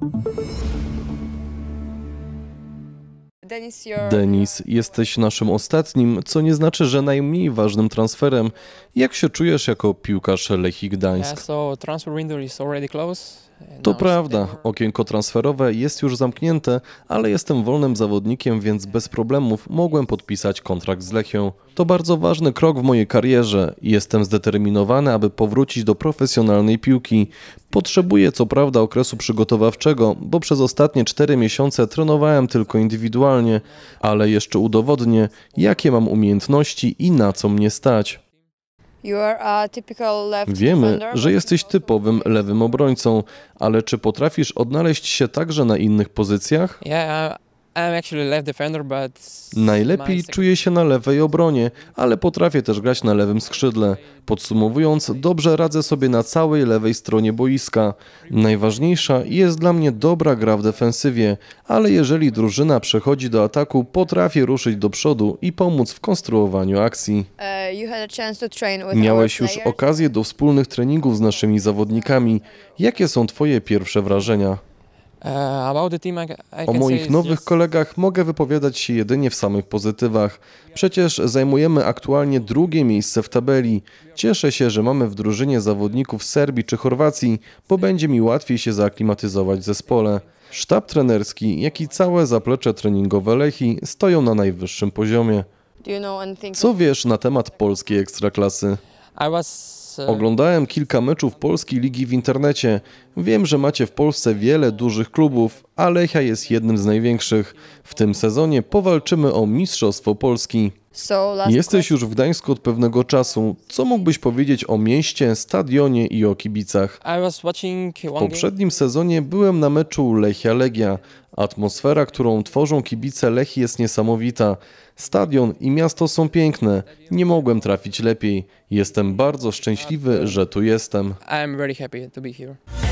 Denis, jesteś naszym ostatnim, co nie znaczy, że najmniej ważnym transferem. Jak się czujesz jako piłkarz Lechii Gdańsk? To prawda, okienko transferowe jest już zamknięte, ale jestem wolnym zawodnikiem, więc bez problemów mogłem podpisać kontrakt z Lechią. To bardzo ważny krok w mojej karierze i jestem zdeterminowany, aby powrócić do profesjonalnej piłki. Potrzebuję co prawda okresu przygotowawczego, bo przez ostatnie 4 miesiące trenowałem tylko indywidualnie, ale jeszcze udowodnię, jakie mam umiejętności i na co mnie stać. Wiemy, że jesteś typowym lewym obrońcą, ale czy potrafisz odnaleźć się także na innych pozycjach? Najlepiej czuję się na lewej obronie, ale potrafię też grać na lewym skrzydle. Podsumowując, dobrze radzę sobie na całej lewej stronie boiska. Najważniejsza jest dla mnie dobra gra w defensywie, ale jeżeli drużyna przechodzi do ataku, potrafię ruszyć do przodu i pomóc w konstruowaniu akcji. Miałeś już okazję do wspólnych treningów z naszymi zawodnikami. Jakie są twoje pierwsze wrażenia? O moich nowych kolegach mogę wypowiadać się jedynie w samych pozytywach. Przecież zajmujemy aktualnie 2. miejsce w tabeli. Cieszę się, że mamy w drużynie zawodników z Serbii czy Chorwacji, bo będzie mi łatwiej się zaaklimatyzować w zespole. Sztab trenerski, jak i całe zaplecze treningowe Lechii stoją na najwyższym poziomie. Co wiesz na temat polskiej ekstraklasy? Oglądałem kilka meczów polskiej ligi w internecie. Wiem, że macie w Polsce wiele dużych klubów, a Lechia jest jednym z największych. W tym sezonie powalczymy o Mistrzostwo Polski. Jesteś już w Gdańsku od pewnego czasu. Co mógłbyś powiedzieć o mieście, stadionie i o kibicach? W poprzednim sezonie byłem na meczu Lechia-Legia. Atmosfera, którą tworzą kibice Lechii, jest niesamowita. Stadion i miasto są piękne. Nie mogłem trafić lepiej. Jestem bardzo szczęśliwy, że tu jestem.